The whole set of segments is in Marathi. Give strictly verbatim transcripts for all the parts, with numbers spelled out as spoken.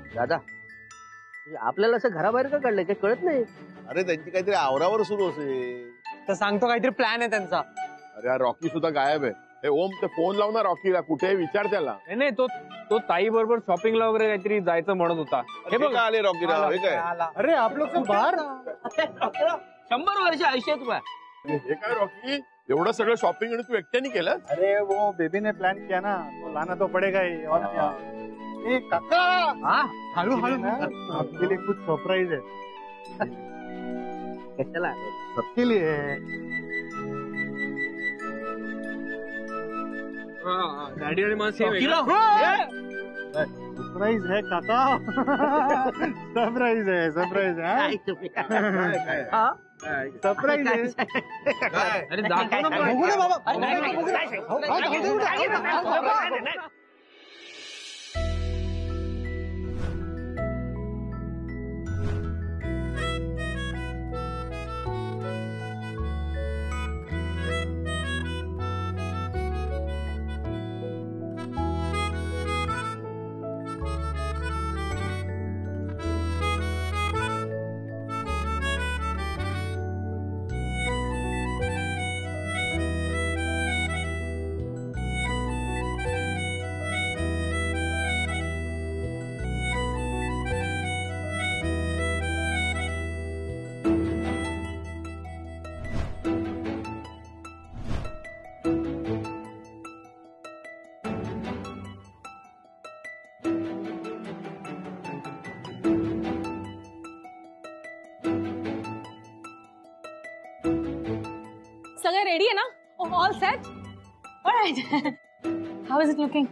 दादा आपल्याला असं घराबाहेर का काढलंय काही कळत नाही. अरे त्यांची काहीतरी आवरावर सुरू असेल. तर सांगतो काहीतरी प्लॅन आहे त्यांचा. अरे हा रॉकी सुद्धा गायब आहे. हे ओम ते फोन लाव ना रॉकीला, कुठे विचार त्याला. नाही नाही तो तो ताई बरोबर शॉपिंगला वगैरे काहीतरी जायचं म्हणत होता. हे बघ आले रॉकी राव. हे काय अरे आप लोग तो बाहर. शंभर वर्ष आयुष्य आहे तुला. हे काय रॉकी एवढं सगळं शॉपिंग आणि तू एकट्याने केलं. अरे वो बेबी ने प्लान किया ना, तो लाना तो पड़ेगा ही. और क्या ए काका, हा हळू हळू ना आपके लिए कुछ सरप्राइज है. कशाला सबके लिए है. डॅडी आणि मला सेम सरप्राइज है काका. सरप्राइज है. सरप्राइज है. सरप्राइज है. अरे दाखव ना बघू ना बाबा. सगळं रेडी आहे ना? All set? Alright. How is it looking?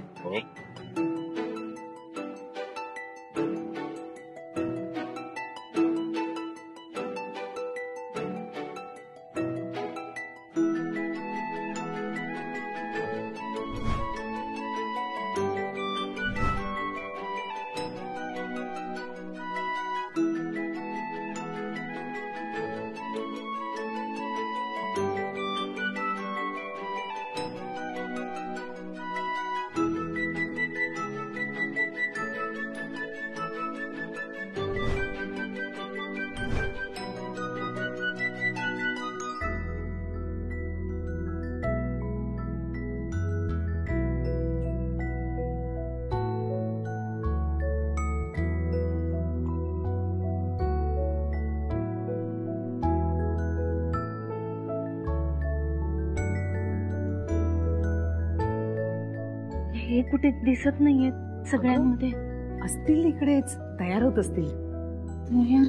हे कुठे दिसत नाहीये सगळ्यांमध्ये. असतील इकडेच, तयार होत असतील. यार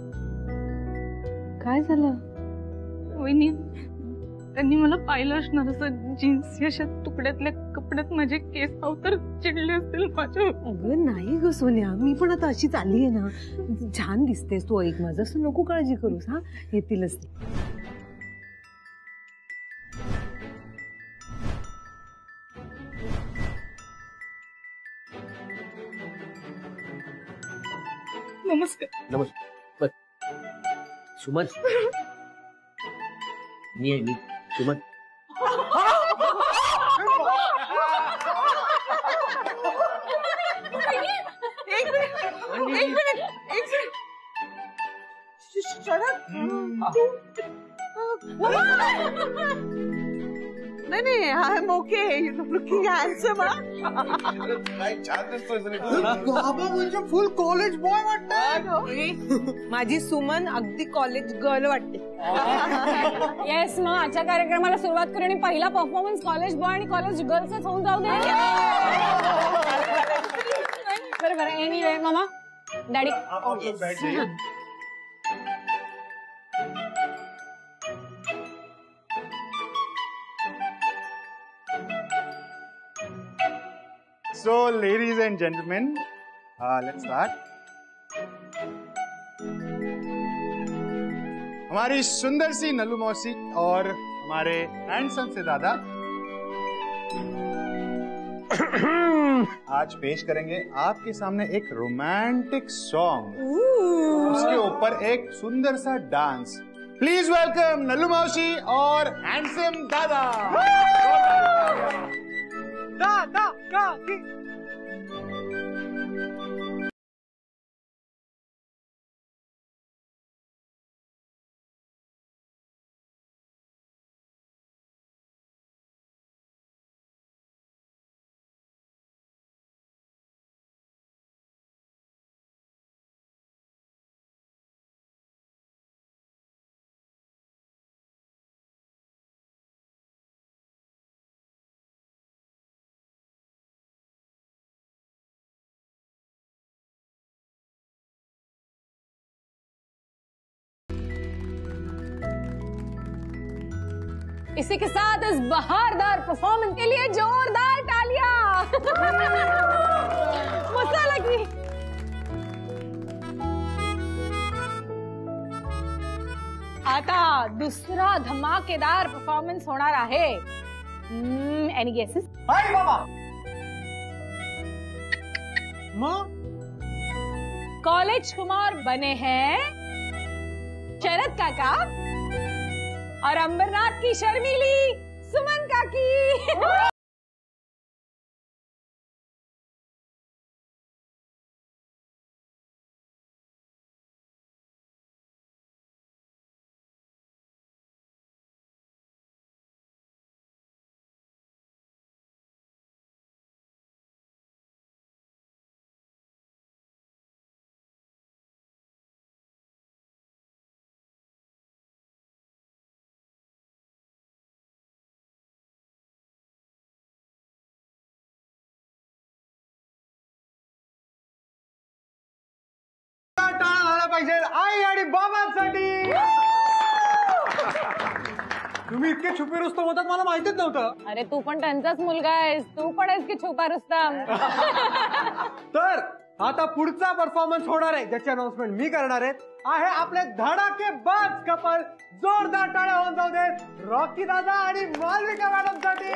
काय झालं? वहिनी त्यांनी मला पाहिलं असणार असं जीन्स अशा तुकड्यातल्या कपड्यात माझे केस अवतर चिडले असतील माझ्या. अगं नाही ग सोन्या, मी पण आता अशीच आली आहे ना. छान दिसतेस तू. ऐक माझं, असं नको काळजी करूस. हा येतीलच ते. नमस्कार. नमस्कार सुमन. मी आहे मी सुमन. एक मिनिट एक मिनिट एक मिनिट. नाही नाही I am okay. You looking handsome. काय छान दिसतोय. बाबा म्हणजे फुल कॉलेज बॉय वाटतं. माझी सुमन अगदी कॉलेज गर्ल वाटते. येस. मग आजच्या कार्यक्रमाला सुरुवात करू आणि पहिला परफॉर्मन्स कॉलेज बॉय आणि कॉलेज गर्ल्सच होऊन जाऊ दे. बरं बरं. एनिवे मामा daddy. So, ladies and gentlemen, uh, let's start. हमारी सुंदर सी नल्लू मौसी और हमारे हैंडसम से दादा आज पेश करेंगे आपके सामने एक रोमांटिक सॉन्ग. उसके ऊपर एक सुंदर सा डांस. प्लीज वेलकम नल्लू मौसी और हैंडसम दादा. दादा का इसी के साथ इस बहारदार परफॉर्मेंस के लिए जोरदार तालियां। मसाला की आता दुसरा धमाकेदार परफॉर्मन्स होणार आहे। Any guesses? हाय बाबा मग कॉलेज कुमार बने हैं शरद काका और अंबरनाथ की शर्मीली सुमन काकी। पाहिजे आई आणि बाबांसाठी। तुम्ही इतके छुपे रुस्तम होतात मला माहितीच नव्हतं। अरे तू पण त्यांचाच मुलगा आहेस, तू पण आहेस की छुपा रुस्तम। तर आता पुढचा परफॉर्मन्स होणार आहे ज्याची अनाउन्समेंट मी करणार आहे आहे आपले धडाकेबाज कपल। जोरदार टाळ्या होऊन जाऊ देत रॉकी दादा आणि मालविका मॅडम साठी।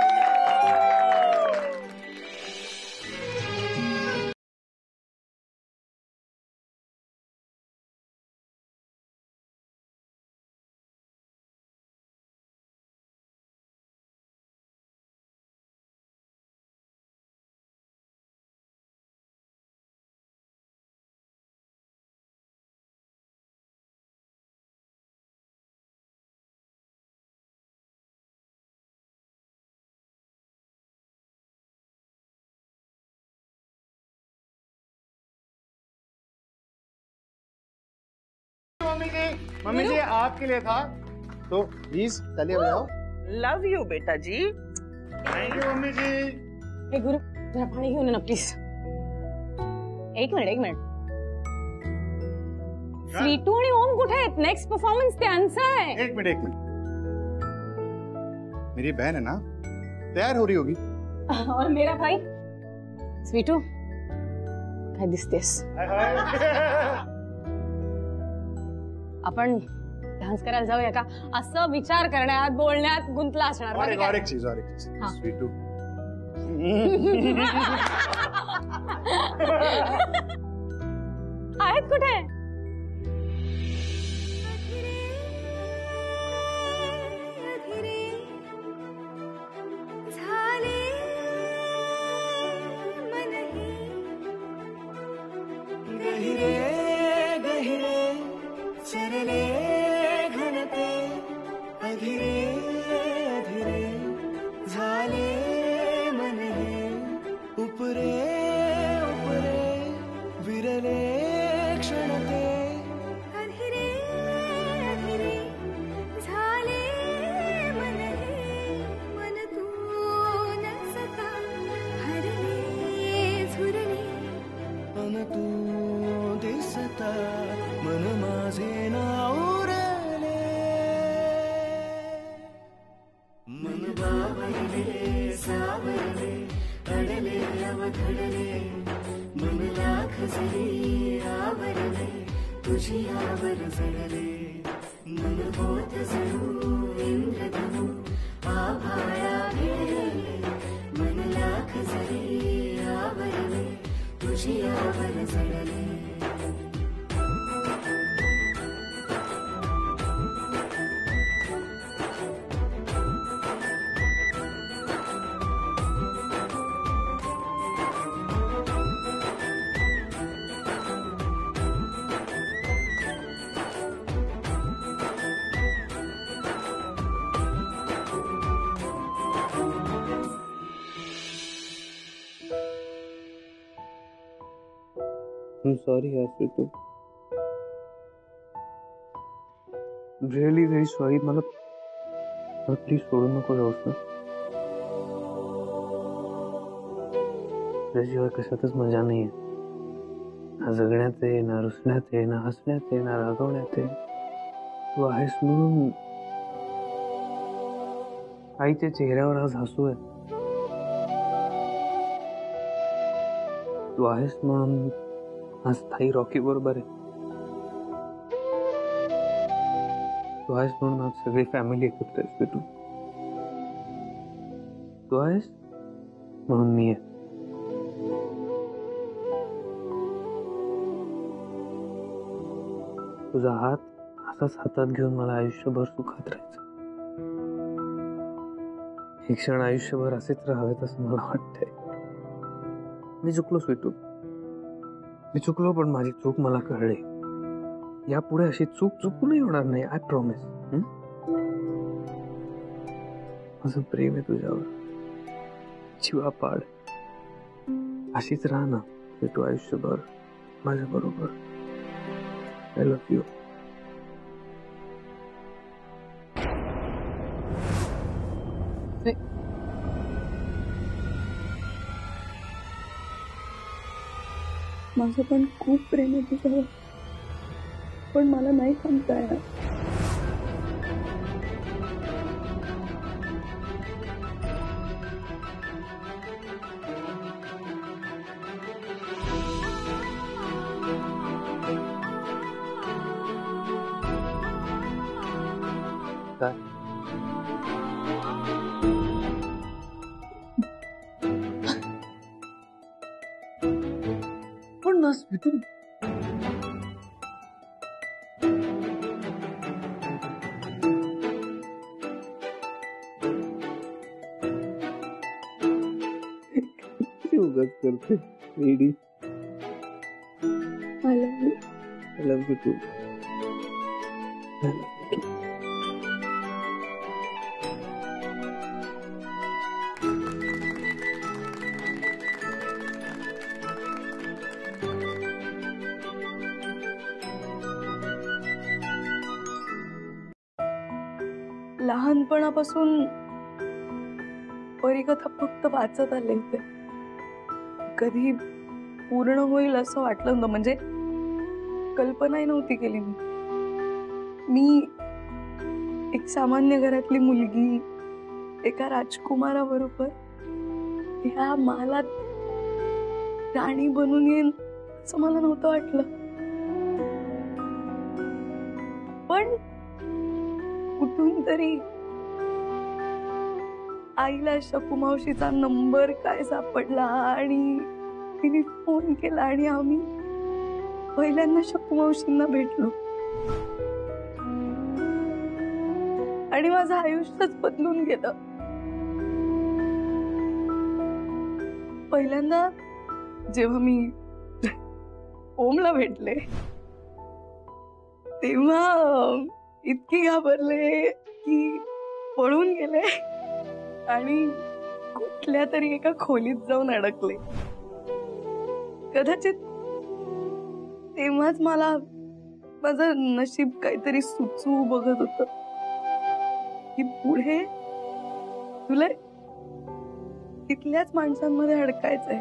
मम्मी जी मम्मी जी आपके लिए था तो प्लीज ताली बजाओ। लव यू बेटा जी। थैंक यू मम्मी जी। हे गुरु जरा पाणी घेऊन ये ना प्लीज। एक मिनिट एक मिनिट स्वीटू आणि ओम कुठे आहेत? नेक्स्ट परफॉर्मन्स त्यांचा आहे। एक मिनट एक मिनट मेरी बहन है ना तैयार हो रही होगी। और मेरा भाई स्वीटू काय दिसतेस? आपण डान्स करायला जाऊया का? असं विचार करण्यात बोलण्यात गुंतला असणार। और एक, और एक चीज और एक चीज हाँ। स्वीटू आहेत कुठे? चरले घनते अधीरे अधीरे झाले मन हे उपरे उपरे विरले क्षणते अधीरे अधीरे झाले मन हे मन तू न सका हरले झुरले मन तू दिसता मन माझे नाउरले मन बावरले सावरले अडले अवघडले मन लाख जरी आवरले तुझी आवर जडले मन होत जणू इंद्रधनु आभाळा भिडले मन लाख जरी आवरले तुझी आवर जडले। I'm sorry यार स्वीटू, रियली व्हेरी सॉरी। मला प्लीज सोडू नको जाऊस ना। त्याशिवाय कशातच मजा नाहीये ना जगण्यात आहे ना रुसण्यात आहे ना हसण्यात आहे ना रागवण्यात आहे। तू आहेस म्हणून आईच्या चेहऱ्यावर आज हसू आहे. तू आहेस म्हणून आज ताई रॉकी बरोबर आहे. तू आहेस म्हणून आज सगळी फॅमिली एकत्र आहे. तू तू आहेस म्हणून मी आहे. तुझा हात असाच हातात घेऊन मला आयुष्यभर सुखात राहायचं. हे क्षण आयुष्यभर असेच राहावेत असं मला वाटतंय. मी चुकलो स्वीटू, मी चुकलो, पण माझी चूक मला कळली. यापुढे अशी चूक चुकूनही होणार नाही. I promise. माझं प्रेम आहे तुझ्यावर, जीवापाड. अशीच राहा ना स्वीटू आयुष्यभर माझ्या बरोबर. I love you. माझं पण खूप प्रेम आहे तुझ्यावर, पण मला नाही थांबता येणार. काय पण ना स्वीटू, उगाच करते ready. I love you. I love you too. लहानपणापासून परीकथा फक्त वाचत आले होते. कधी पूर्ण होईल असं वाटलं नव्हतं. म्हणजे कल्पनाही नव्हती केली मी. मी एक सामान्य घरातली मुलगी एका राजकुमाराबरोबर ह्या महालात राणी बनून येईन असं मला नव्हतं वाटलं. पण कुठून तरी आईला शकूमावशीचा नंबर काय सापडला आणि तिने फोन केला आणि आम्ही पहिल्यांदा शकूमावशींना भेटलो. आणि माझं आयुष्यच बदलून गेलं. पहिल्यांदा जेव्हा मी ओमला भेटले तेव्हा इतकी घाबरले की पळून गेले आणि कुठल्या तरी एका खोलीत जाऊन अडकले. कदाचित तेव्हाच मला माझं नशीब काहीतरी सुचू बघत होत की पुढे तुला इथल्याच माणसांमध्ये अडकायचंय.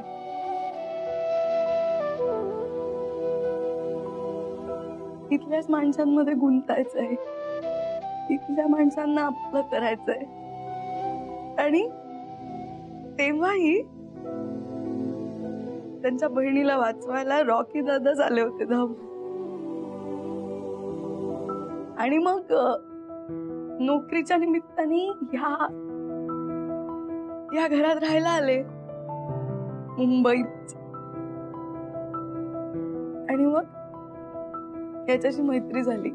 इथल्याच माणसांमध्ये गुंतायचंय. इथल्या माणसांना आपलं करायचंय. आणि तेव्हाही त्यांच्या बहिणीला वाचवायला रॉकी दादाच आले होते धाव. आणि मग नोकरीच्या निमित्ताने ह्या या घरात राहायला आले मुंबईत. आणि मग याच्याशी मैत्री झाली.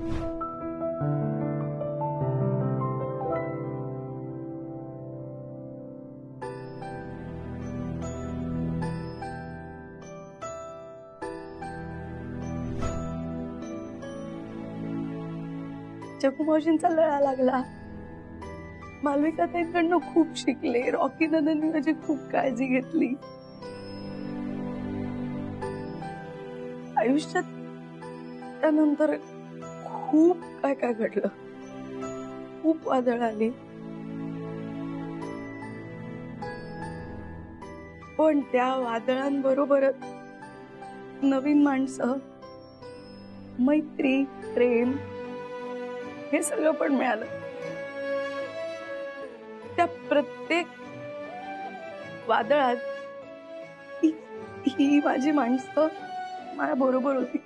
चकूमावशींचा लळा लागला. मालविका ताईंकडनं खूप शिकले. रॉकी दादांनी माझी खूप काळजी घेतली. आयुष्यात त्यानंतर खूप काय काय घडलं. खूप वादळ आली. पण त्या वादळांबरोबरच नवीन माणसं, मैत्री, प्रेम हे सगळं पण मिळालं. प्रत्येक वादळात ही, ही माझी माणसं माझ्या बरोबर होती.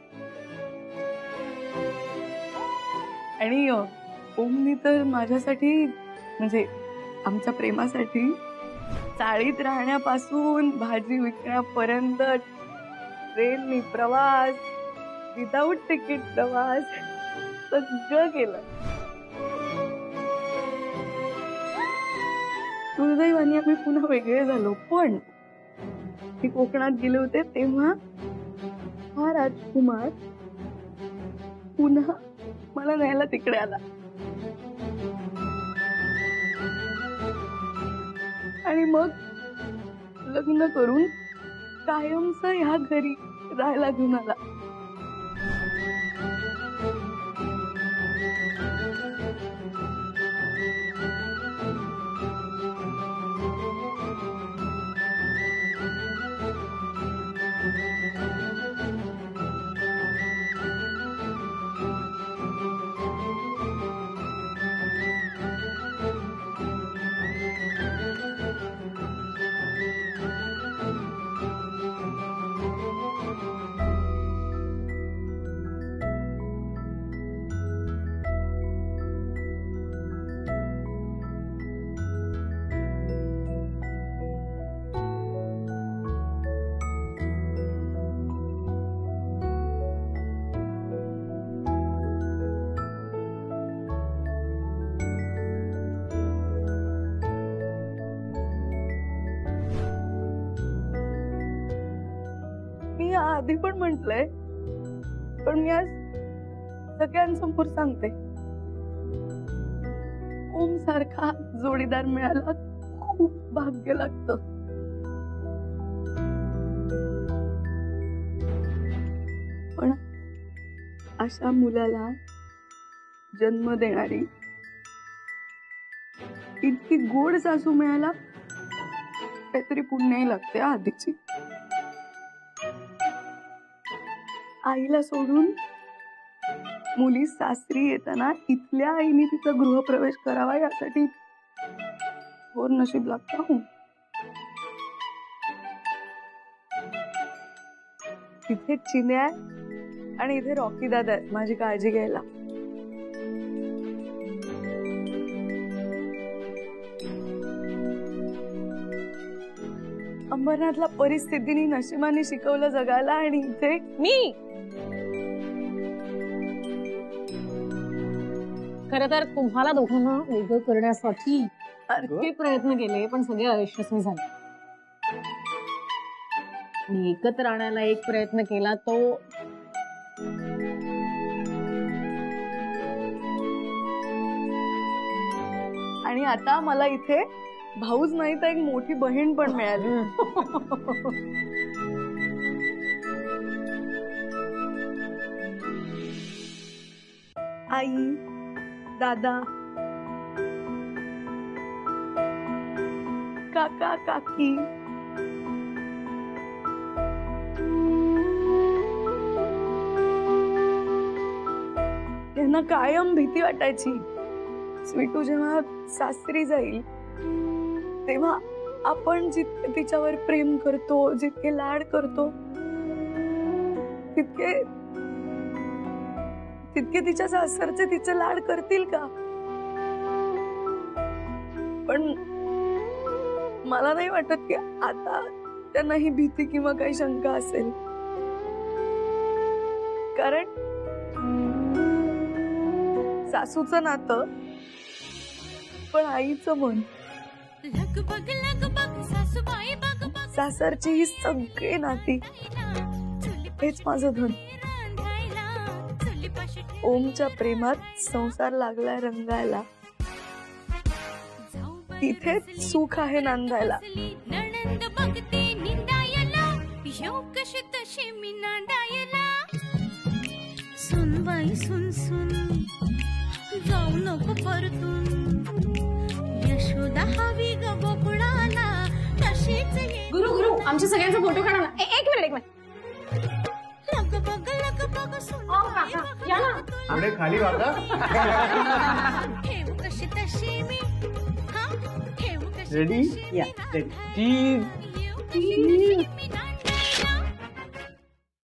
आणि ओमनी तर माझ्यासाठी म्हणजे आमच्या प्रेमासाठी चाळीत राहण्यापासून भाजी विकण्यापर्यंत ट्रेननी प्रवास, विदाऊट तिकीट प्रवास सगळं केलं. दुर्दैवाने आम्ही पुन्हा वेगळे झालो. पण मी कोकणात गेले होते तेव्हा हा राजकुमार पुन्हा मला न्यायला तिकडे आला. आणि मग लग्न करून कायमच ह्या घरी राहायला घेऊन आला. मी आधी पण म्हटलंय, पण मी आज सगळ्यांसमोर सांगते, ओम सारखा जोडीदार मिळाला खूप भाग्य लागतं. पण अशा मुलाला जन्म देणारी इतकी गोड सासू मिळाला काहीतरी पुण्याही लागते आधीची. आईला सोडून मुली सासरी येताना इथल्या आईने तिचा गृहप्रवेश करावा यासाठी थोर नशीब लागतं. हो, तिथे चिन्या आणि इथे रॉकी दादा आहेत माझी काळजी घ्यायला. अंबरनाथला परिस्थितीने नशिबाने शिकवलं जगायला आणि इथे मी खर तर तुम्हाला दोघांना वेगळं करण्यासाठी इतके प्रयत्न केले पण सगळे अयशस्वी झाले. मी एकत्र आणायला एक प्रयत्न केला तो आणि आता मला इथे भाऊच नाही तर एक मोठी बहीण पण मिळाली. आई, दादा, काका, काकी, यांना कायम भीती वाटायची स्वीटू जेव्हा सासरी जाईल तेव्हा आपण जितके तिच्यावर प्रेम करतो, जितके लाड करतो, तितके तितके तिच्या सासरचे तिचे लाड करतील का. पण मला नाही वाटत की आता त्यांना ही भीती किंवा काही शंका असेल, कारण सासूचं नातं पण आईचं मन, सासरची ही सगळी नाती हेच माझं धन. ओमच्या प्रेमात संसार लागलाय रंगायला, तिथे सुख आहे नांदायला. सुनबाई सुन सुन जाऊ नको परतून, यशोदा हवी ग बोकडाला तशीच. गुरु गुरु आमच्या सगळ्यांचा फोटो काढा ना. एक मिनिट एक मिनिट. पुढे खाली वागा. ठेव कशी तशी मी, हा ठेव रेडी या रेडी चीज